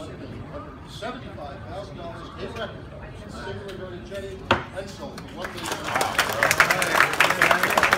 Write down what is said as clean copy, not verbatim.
$1,875,000 in record. Singular go to Jenny and sold.